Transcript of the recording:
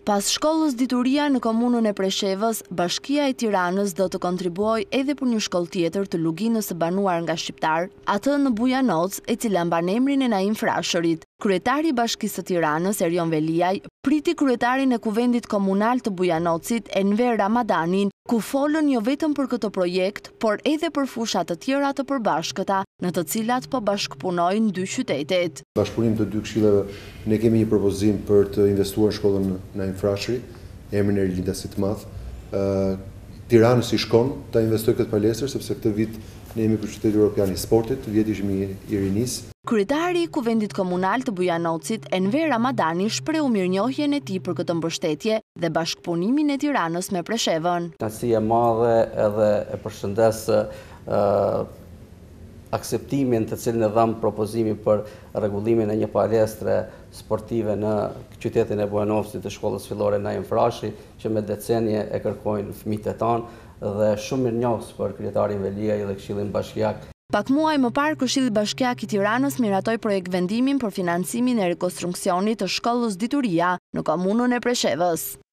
Pas shkollës dituria në komunën e Preshevës, Bashkia e Tiranës do të kontribuoj edhe për një shkollë tjetër të Luginës së banuar nga shqiptar, atë në Bujanoc, e cila mban emrin e Naim Frashërit. Kryetari i Bashkisë së Tiranës, Erion Veliaj, priti kryetarin e Kuvendit Komunal të Bujanocit, Enver Ramadanin, ku folën jo vetëm për këtë projekt, por edhe për fusha të tjera të përbashkëta, në të cilat po bashkëpunojnë dy qytetet. Bashkëpunim të dy këshilleve, ne kemi një propozim për të investuar në shkollën Naim Frashëri, emrin e rinjtasit të madh. Tiranës i shkon ta investojë këtë palestër, sepse këtë vit ne jemi kryeqyteti evropian i sportit, vjet ishim i rinis. Kryetari i Kuvendit Komunal të Bujanocit, Enver Ramadani, shprehu mirënjohjen e tij për këtë mbështetje dhe bashkëpunimin e Tiranës me Preshevën. Kënaqësi e madhe edhe e përshëndes akseptimin të cilin e dham propozimin për rregullimin e një palestre sportive në qytetin e Bujanocit të shkollës fillore Naim Frashi, që me decenije e kërkojnë fëmijët e tanë, dhe shumë mirënjohës për kryetarin Veliaj dhe Këshillin Bashkiak. Pak muaj më parë, Këshilli Bashkiak i Tiranës miratoi projekt vendimin për financimin e rekonstruksionit të shkollës dituria në komunën e Preshevës.